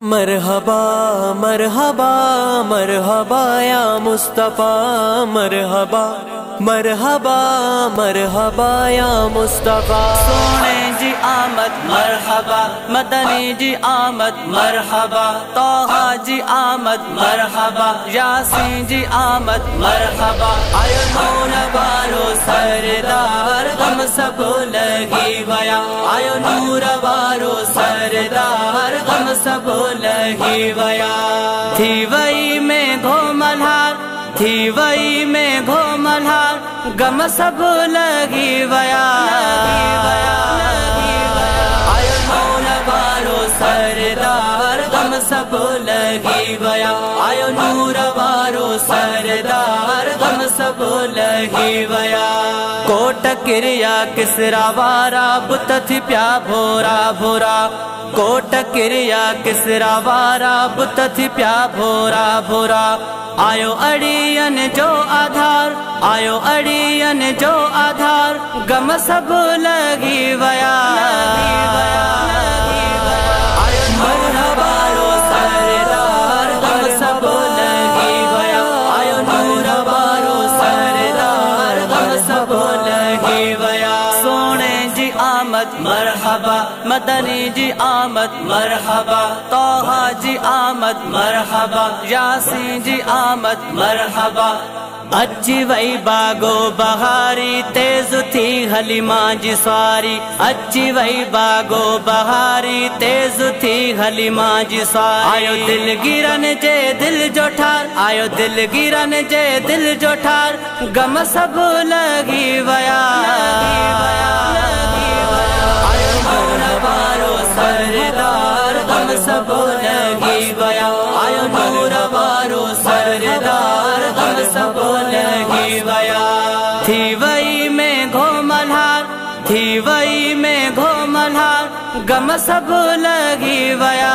मरहबा मरहबा मरहबा या मुस्तफ़ा, मरहबा मरहबा मरहबा या मुस्तफ़ा। सोने जी आमद मरहबा, मदनी जी आमद मरहबा, तोहा जी आमद मरहबा, यासीन जी आमद मरहबा। आयो नूर वारो सरदार गम सब लगी वया, आयो नूर वारो सरदार गम सब लगी वया। थी वही में घो मल्हार, थी वही में घो मल्हार, गम सब लगी वया। आयो नूर वारो सरदार गम सब लगी वया, आयो नूर वारो सरदार गम सब लगी वया। कोट क्रिया किसरा वारा बुत थी प्या भोरा भोरा, कोट क्रिया किसरा वारा बुत थी प्या भोरा भोरा। आयो अड़ियन जो आधार, आयो अड़ियन जो आधार, गम सब लगी वया। आयो नूर वारो सरदार गम सब लगी वया, आयो नूर वारो सरदार गम सब लगी वया। सोने जी आमद मरहबा, मदनी जी आमद मरहबा, तोहा जी आमद मरहबा, यासीन जी आमद मरहबा। अची वही बागो बहारी, तेज थी हलीमा जी सवारी, अची वही बागो बहारी, तेज थी हलीमा जी सवारी। आयो दिल गिरन जे दिल जो ठार, आयो दिल गिरन जे दिल जो ठार, गम सब लगी वया। आयो नूर वारो सरदार गम सब लगी वया, आयो नूर वारो सरदार गम सब लगी वया। थी वही में घो मल्हार, थी वही में घो मल्हार, गम सब लगी वया।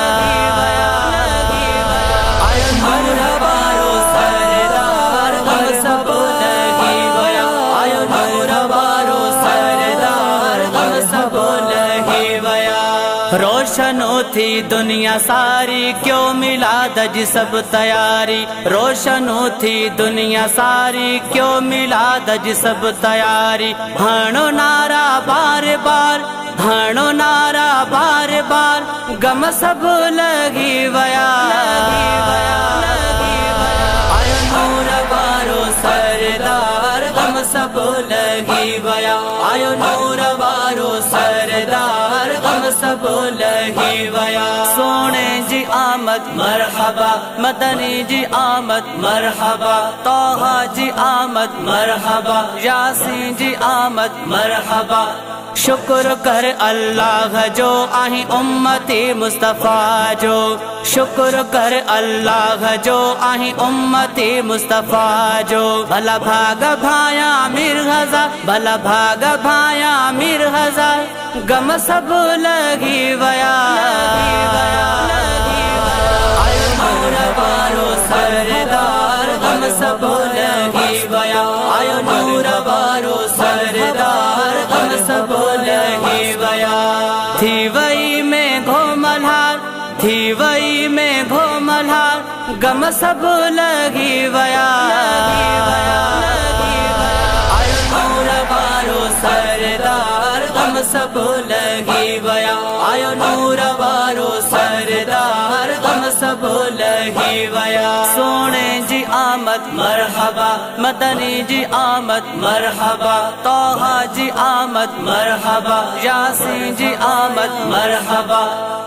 आयो नूर वारो सरदार गम सब लगी वया, आयो नूर वारो सरदार गम सब लगी वया। रोशनो थी दुनिया सारी, क्यों मिला दज सब तैयारी, रोशनो थी दुनिया सारी, क्यों मिला दज सब तैयारी। हणो नारा बार बार, हणो नारा बार बार, गम सब लगी वया। आयो नूर वारो सरदार गम सब लगी वया, आयो नूर वारो सरदार गम सब लगी वया। सोने जी आमद मरहबा, मदनी जी आमद मरहबा, तोहा जी आमद मरहबा, यासीन जी आमद मरहबा। शुक्र कर अल्लाह जो आही उम्मती मुस्तफ़ा जो, शुक्र कर अल्लाह जो आही उम्मती मुस्तफ़ा जो। भला भाग भाया मीर हजार, भला भाग भाया मीर हजार, गम सब लगी वया। आयो नूर वारो सरदार गम सब लगी वया, आयो नूर वारो सरदार गम सब लगी वया। थी वही में घो मल्हार, थी वही में घो मल्हार, गम सब लगी वया। आयो नूर वारो सरदार गम सब लगी वया, आयो नूर वारो सरदार गम सब लगी वया। सोने जी आमद मरहबा, मदनी जी आमद मरहबा, तोहा जी आमद मरहबा, यासीन जी आमद मरहबा।